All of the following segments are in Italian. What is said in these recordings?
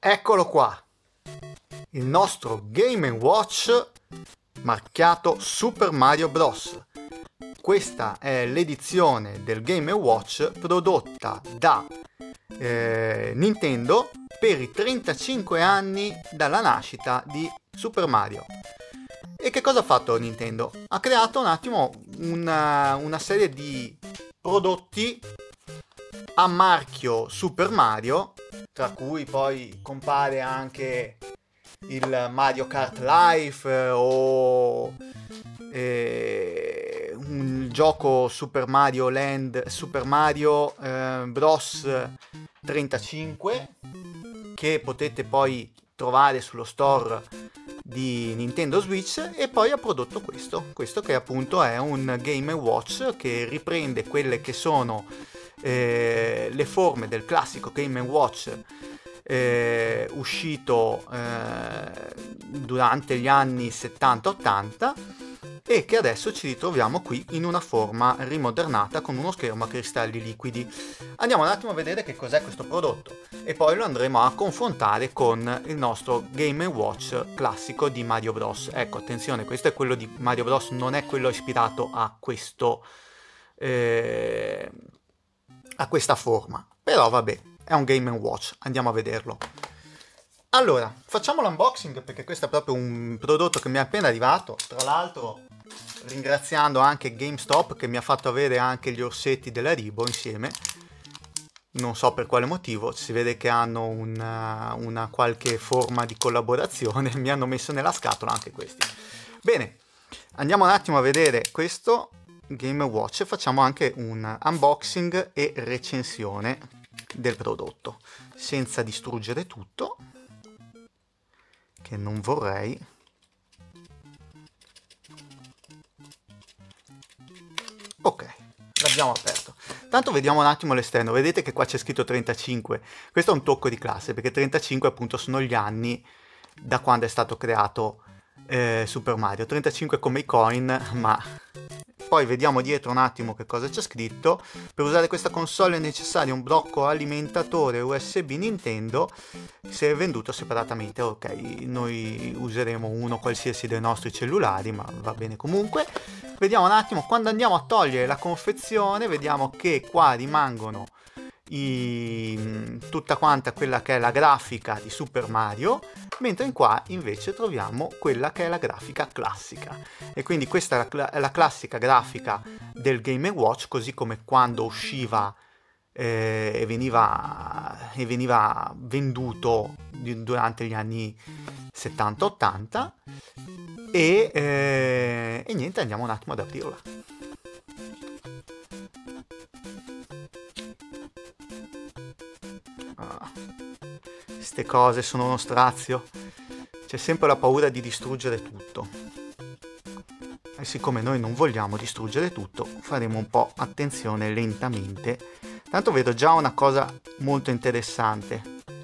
Eccolo qua, il nostro Game & Watch marchiato Super Mario Bros. Questa è l'edizione del Game & Watch prodotta da Nintendo per i 35 anni dalla nascita di Super Mario. E che cosa ha fatto Nintendo? Ha creato un attimo una serie di prodotti a marchio Super Mario, tra cui poi compare anche il Mario Kart Life o un gioco Super Mario Land, Super Mario Bros 35, che potete poi trovare sullo store di Nintendo Switch. E poi ha prodotto questo che appunto è un Game & Watch che riprende quelle che sono le forme del classico Game & Watch uscito durante gli anni 70-80 e che adesso ci ritroviamo qui in una forma rimodernata con uno schermo a cristalli liquidi. Andiamo un attimo a vedere che cos'è questo prodotto e poi lo andremo a confrontare con il nostro Game & Watch classico di Mario Bros. Ecco, attenzione, questo è quello di Mario Bros, non è quello ispirato a questo a questa forma, però vabbè, è un Game & Watch, andiamo a vederlo. Allora, facciamo l'unboxing perché questo è proprio un prodotto che mi è appena arrivato, tra l'altro ringraziando anche GameStop che mi ha fatto avere anche gli orsetti della Haribo insieme, non so per quale motivo, si vede che hanno una qualche forma di collaborazione, mi hanno messo nella scatola anche questi. Bene, andiamo un attimo a vedere questo Game & Watch, facciamo anche un unboxing e recensione del prodotto senza distruggere tutto, che non vorrei. Ok, l'abbiamo aperto. Tanto vediamo un attimo l'esterno, vedete che qua c'è scritto 35, questo è un tocco di classe perché 35 appunto sono gli anni da quando è stato creato Super Mario, 35 come i coin, ma poi vediamo dietro un attimo che cosa c'è scritto. Per usare questa console è necessario un blocco alimentatore USB Nintendo, se è venduto separatamente. Ok, noi useremo uno qualsiasi dei nostri cellulari, ma va bene comunque. Vediamo un attimo, quando andiamo a togliere la confezione, vediamo che qua rimangono tutta quanta quella che è la grafica di Super Mario, mentre in qua invece troviamo quella che è la grafica classica, e quindi questa è la classica grafica del Game & Watch, così come quando usciva e veniva venduto durante gli anni 70-80 e niente, andiamo un attimo ad aprirla. Queste cose sono uno strazio, c'è sempre la paura di distruggere tutto e siccome noi non vogliamo distruggere tutto faremo un po' attenzione lentamente. Tanto vedo già una cosa molto interessante,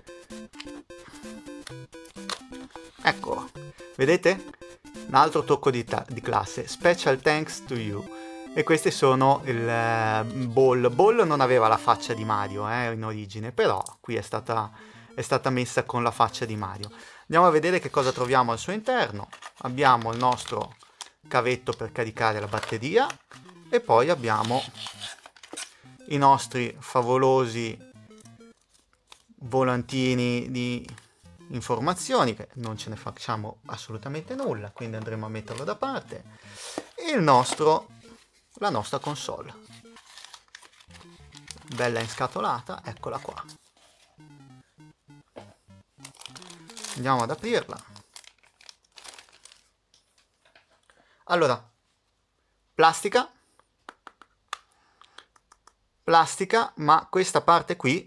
ecco, vedete? Un altro tocco di classe, special thanks to you. E questi sono il Ball. Ball non aveva la faccia di Mario in origine, però qui è stata messa con la faccia di Mario. Andiamo a vedere che cosa troviamo al suo interno. Abbiamo il nostro cavetto per caricare la batteria e poi abbiamo i nostri favolosi volantini di informazioni, che non ce ne facciamo assolutamente nulla, quindi andremo a metterlo da parte, e la nostra console bella inscatolata, eccola qua. Andiamo ad aprirla. Allora, plastica, ma questa parte qui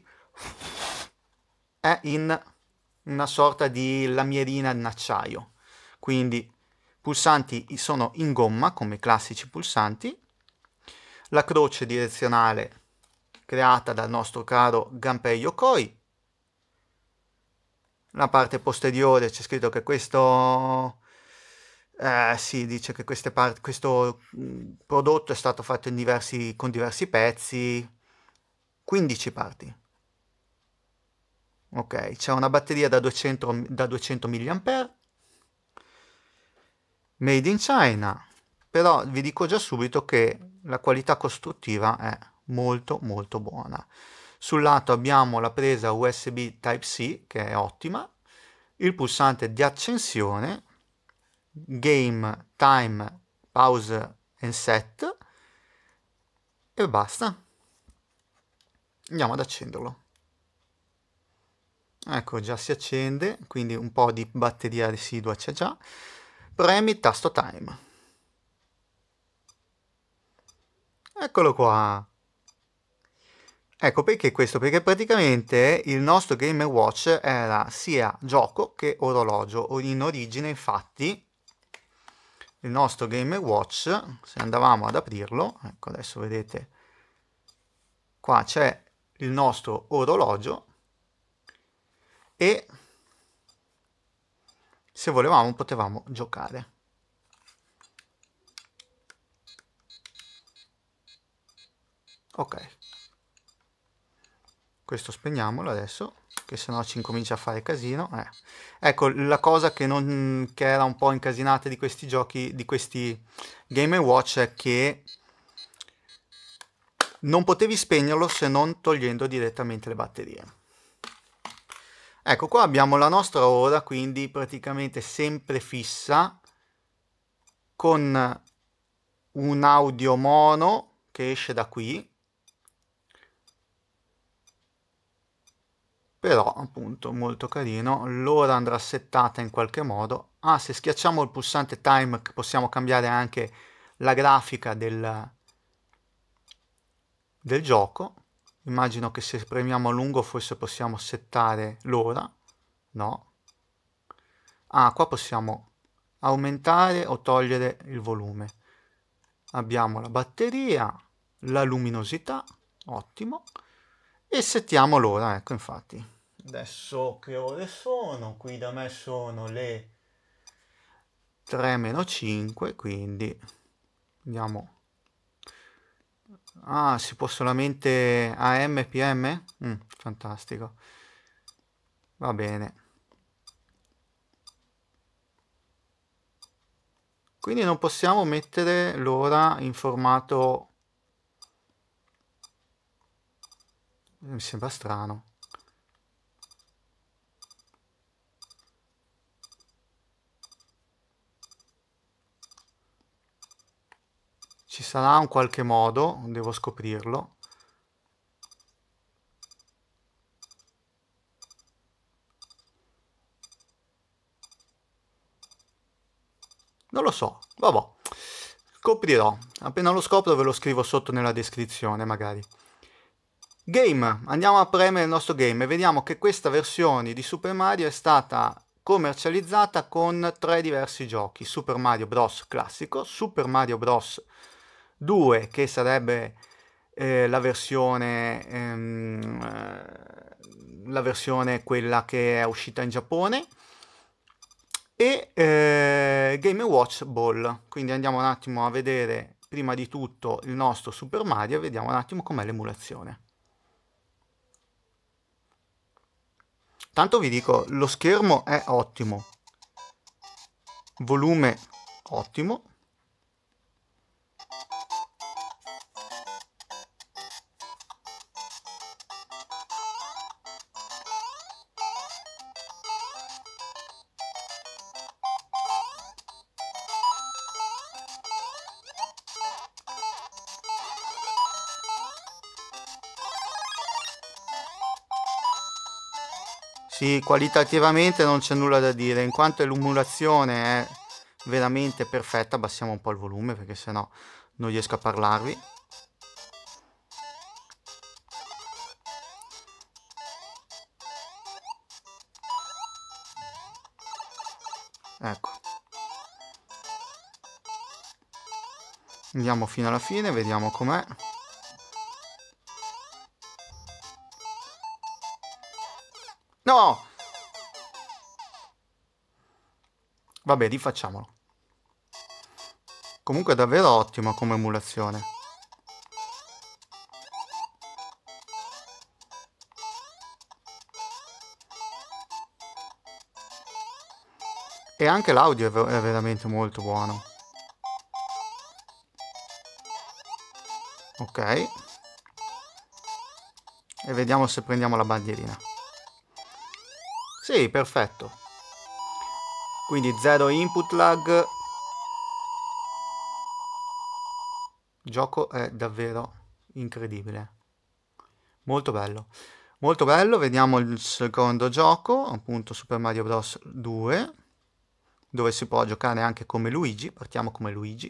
è in una sorta di lamierina in acciaio, quindi pulsanti sono in gomma come i classici pulsanti, la croce direzionale creata dal nostro caro Gunpei Yokoi, la parte posteriore c'è scritto che questo si dice che questo prodotto è stato fatto con diversi pezzi, 15 parti. Ok, c'è una batteria da 200 mAh, made in China, però vi dico già subito che la qualità costruttiva è molto molto buona. Sul lato abbiamo la presa USB Type-C che è ottima, il pulsante di accensione, game, time, pause and set e basta. Andiamo ad accenderlo. Ecco, già si accende, quindi un po' di batteria residua c'è già. Premi il tasto time. Eccolo qua. Ecco perché questo, perché praticamente il nostro Game & Watch era sia gioco che orologio. In origine, infatti, il nostro Game & Watch, se andavamo ad aprirlo, ecco adesso vedete, qua c'è il nostro orologio e se volevamo potevamo giocare. Ok. Questo spegniamolo adesso, che sennò ci incomincia a fare casino. Ecco, la cosa che era un po' incasinata di questi giochi, di questi Game & Watch, è che non potevi spegnerlo se non togliendo direttamente le batterie. Ecco, qua abbiamo la nostra ora, quindi praticamente sempre fissa, con un audio mono che esce da qui, però appunto molto carino. L'ora andrà settata in qualche modo. Se schiacciamo il pulsante time possiamo cambiare anche la grafica del gioco. Immagino che se premiamo a lungo forse possiamo settare l'ora. No. Qua possiamo aumentare o togliere il volume. Abbiamo la batteria, la luminosità, ottimo, e settiamo l'ora, ecco infatti. Adesso che ore sono? Qui da me sono le 3 meno 5, quindi andiamo. Si può solamente AM e PM? Fantastico. Va bene. Quindi non possiamo mettere l'ora in formato... Mi sembra strano. Ci sarà un qualche modo, devo scoprirlo. Non lo so, vabbè. Scoprirò. Appena lo scopro ve lo scrivo sotto nella descrizione, magari. Game. Andiamo a premere il nostro game e vediamo che questa versione di Super Mario è stata commercializzata con 3 diversi giochi. Super Mario Bros. Classico, Super Mario Bros. 2, che sarebbe la versione quella che è uscita in Giappone, e Game & Watch Ball. Quindi andiamo un attimo a vedere prima di tutto il nostro Super Mario e vediamo un attimo com'è l'emulazione. Tanto vi dico, lo schermo è ottimo, volume ottimo. Sì, qualitativamente non c'è nulla da dire, in quanto l'emulazione è veramente perfetta. Abbassiamo un po' il volume perché sennò non riesco a parlarvi. Ecco. Andiamo fino alla fine, vediamo com'è. No! Vabbè, rifacciamolo. Comunque è davvero ottimo come emulazione. E anche l'audio è veramente molto buono. Ok. E vediamo se prendiamo la bandierina. Sì, perfetto. Quindi 0 input lag. Il gioco è davvero incredibile. Molto bello. Molto bello. Vediamo il secondo gioco, appunto Super Mario Bros. 2, dove si può giocare anche come Luigi. Partiamo come Luigi.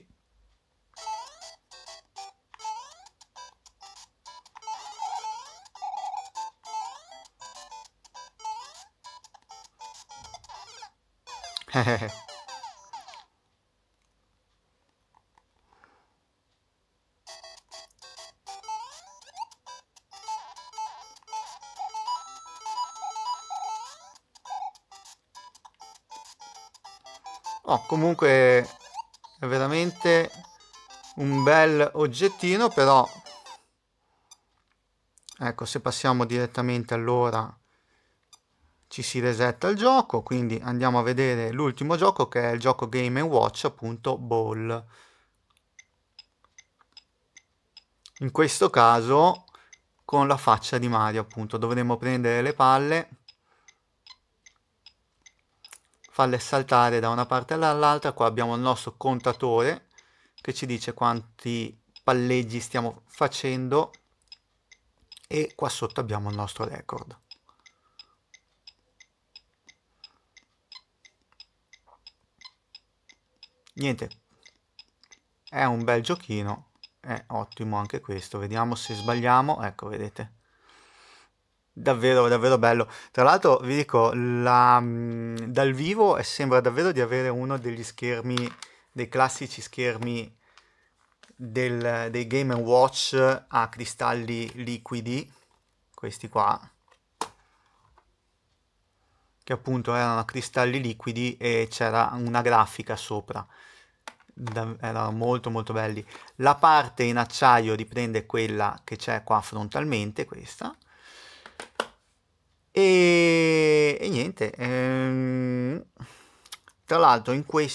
Oh, comunque è veramente un bel oggettino, però ecco, se passiamo direttamente allora ci si resetta il gioco, quindi andiamo a vedere l'ultimo gioco che è il gioco Game & Watch, appunto Ball. In questo caso con la faccia di Mario, appunto, dovremo prendere le palle, farle saltare da una parte all'altra. Qua abbiamo il nostro contatore che ci dice quanti palleggi stiamo facendo e qua sotto abbiamo il nostro record. Niente, è un bel giochino, è ottimo anche questo. Vediamo se sbagliamo. Ecco, vedete, davvero davvero bello. Tra l'altro vi dico, dal vivo sembra davvero di avere uno degli schermi, dei classici schermi dei Game & Watch a cristalli liquidi, questi qua, che appunto erano a cristalli liquidi e c'era una grafica sopra. Erano molto molto belli. La parte in acciaio riprende quella che c'è qua frontalmente, questa. E niente, tra l'altro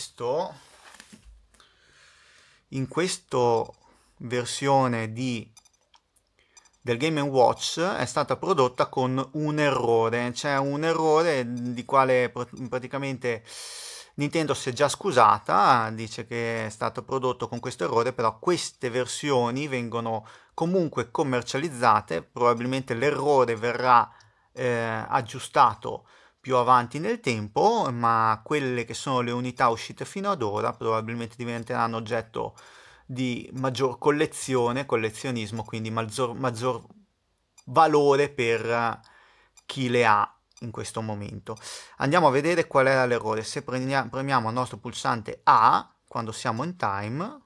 in questo versione del Game & Watch è stata prodotta con un errore. C'è un errore di quale praticamente Nintendo si è già scusata, dice che è stato prodotto con questo errore, però queste versioni vengono comunque commercializzate. Probabilmente l'errore verrà aggiustato più avanti nel tempo, ma quelle che sono le unità uscite fino ad ora probabilmente diventeranno oggetto di maggior collezionismo, quindi maggior valore per chi le ha in questo momento. Andiamo a vedere qual era l'errore. Se premiamo il nostro pulsante A quando siamo in time,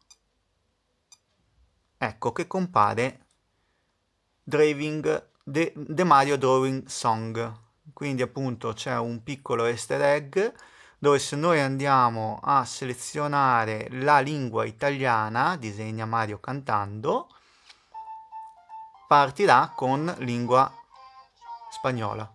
ecco che compare The Mario Drawing Song. Quindi appunto c'è un piccolo easter egg dove se noi andiamo a selezionare la lingua italiana, disegna Mario cantando, partirà con lingua spagnola.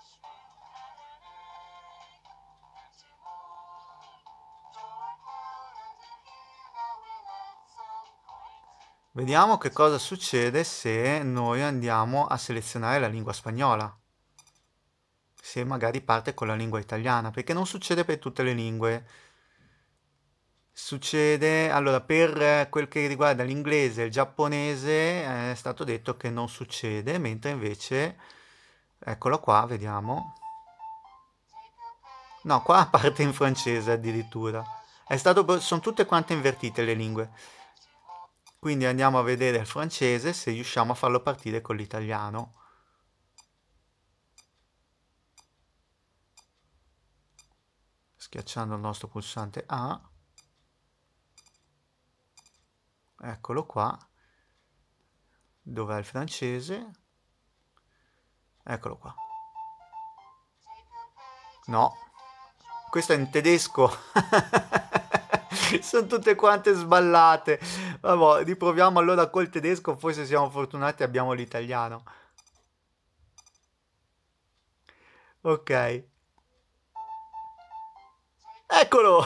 Vediamo che cosa succede se noi andiamo a selezionare la lingua spagnola. Se magari parte con la lingua italiana, perché non succede per tutte le lingue. Succede, allora, per quel che riguarda l'inglese e il giapponese è stato detto che non succede, mentre invece, eccolo qua, vediamo. No, qua parte in francese addirittura. Sono tutte quante invertite le lingue. Quindi andiamo a vedere il francese se riusciamo a farlo partire con l'italiano. Schiacciando il nostro pulsante A. Eccolo qua. Dov'è il francese? Eccolo qua. No, questo è in tedesco. Sono tutte quante sballate. Vabbè, riproviamo allora col tedesco, forse siamo fortunati e abbiamo l'italiano. Ok. Eccolo!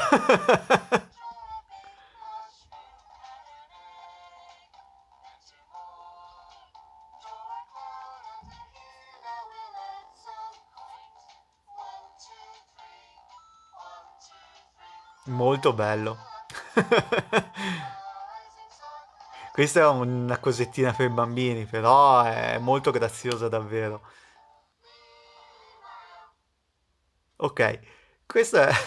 Molto bello. Questa è una cosettina per i bambini, però è molto graziosa davvero. Ok, questo è...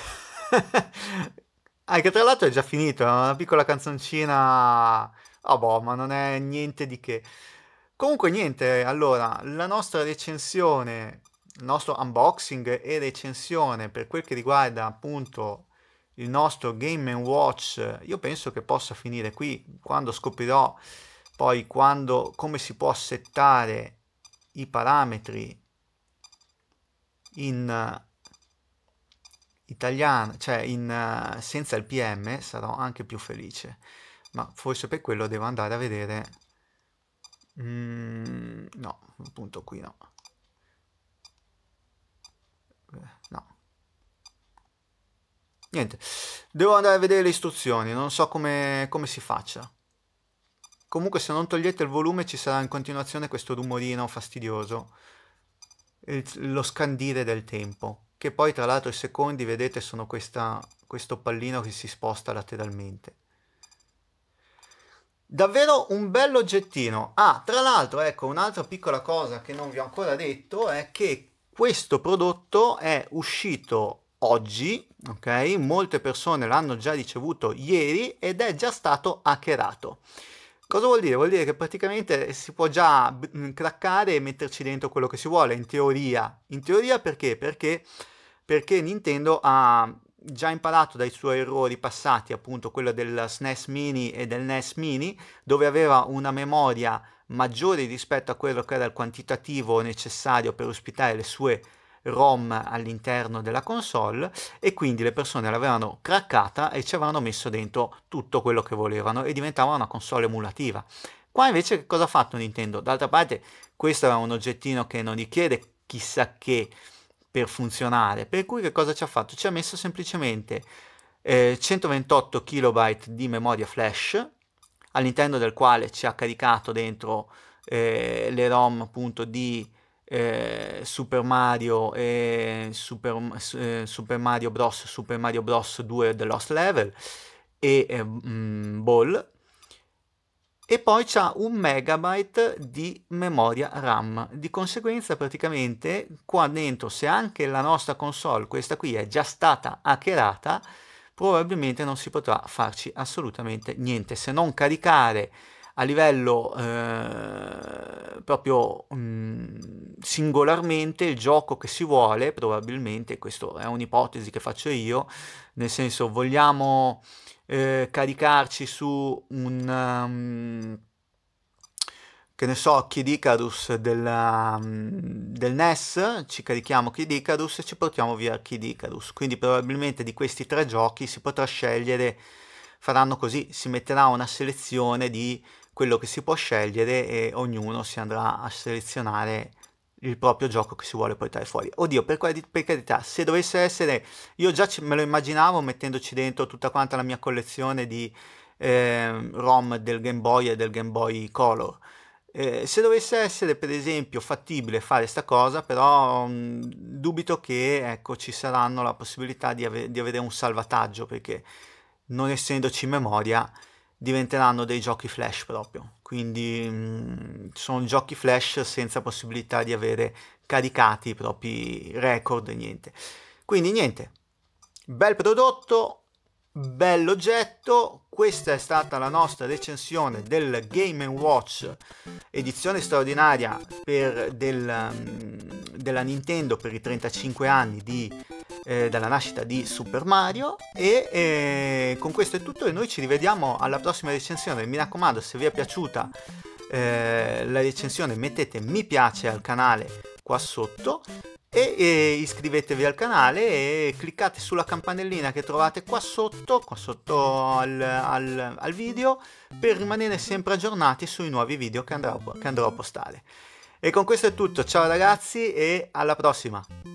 che tra l'altro è già finito, è una piccola canzoncina... Ah boh, ma non è niente di che. Comunque niente, allora, la nostra recensione, il nostro unboxing e recensione per quel che riguarda appunto il nostro Game Watch, io penso che possa finire qui quando scoprirò poi come si può settare i parametri in italiano, cioè senza il PM, sarò anche più felice. Ma forse per quello devo andare a vedere. No, appunto qui no. No. Niente, devo andare a vedere le istruzioni, non so come si faccia. Comunque se non togliete il volume ci sarà in continuazione questo rumorino fastidioso, lo scandire del tempo, che poi tra l'altro i secondi, vedete, sono questo pallino che si sposta lateralmente. Davvero un bello oggettino. Tra l'altro, ecco, un'altra piccola cosa che non vi ho ancora detto è che questo prodotto è uscito oggi, ok? Molte persone l'hanno già ricevuto ieri ed è già stato hackerato. Cosa vuol dire? Vuol dire che praticamente si può già craccare e metterci dentro quello che si vuole, in teoria. In teoria perché? Perché Nintendo ha già imparato dai suoi errori passati, appunto quello del SNES Mini e del NES Mini, dove aveva una memoria maggiore rispetto a quello che era il quantitativo necessario per ospitare le sue ROM all'interno della console, e quindi le persone l'avevano craccata e ci avevano messo dentro tutto quello che volevano e diventava una console emulativa. Qua invece che cosa ha fatto Nintendo? D'altra parte questo era un oggettino che non richiede chissà che per funzionare, per cui che cosa ci ha fatto? Ci ha messo semplicemente 128 KB di memoria flash, all'interno del quale ci ha caricato dentro le ROM appunto di Super Mario e Super Mario Bros, Super Mario Bros 2 The Lost Level e Ball, e poi c'ha 1 MB di memoria RAM. Di conseguenza praticamente qua dentro, se anche la nostra console, questa qui, è già stata hackerata, probabilmente non si potrà farci assolutamente niente, se non caricare a livello proprio singolarmente il gioco che si vuole. Probabilmente, questa è un'ipotesi che faccio io, nel senso, vogliamo caricarci su che ne so, Kid Icarus del NES, ci carichiamo Kid Icarus e ci portiamo via Kid Icarus. Quindi probabilmente di questi tre giochi si potrà scegliere, faranno così, si metterà una selezione di quello che si può scegliere e ognuno si andrà a selezionare il proprio gioco che si vuole portare fuori. Oddio, per carità, se dovesse essere... Io già me lo immaginavo mettendoci dentro tutta quanta la mia collezione di ROM del Game Boy e del Game Boy Color. Se dovesse essere per esempio fattibile fare sta cosa, però dubito che, ecco, ci saranno la possibilità di avere un salvataggio, perché non essendoci memoria diventeranno dei giochi flash proprio, quindi sono giochi flash senza possibilità di avere caricati i propri record e niente. Quindi niente, bel prodotto, bell'oggetto. Questa è stata la nostra recensione del Game & Watch edizione straordinaria della Nintendo per i 35 anni dalla nascita di Super Mario, e con questo è tutto e noi ci rivediamo alla prossima recensione. Mi raccomando, se vi è piaciuta la recensione, mettete mi piace al canale qua sotto e iscrivetevi al canale e cliccate sulla campanellina che trovate qua sotto al video, per rimanere sempre aggiornati sui nuovi video che andrò a postare. E con questo è tutto, ciao ragazzi e alla prossima!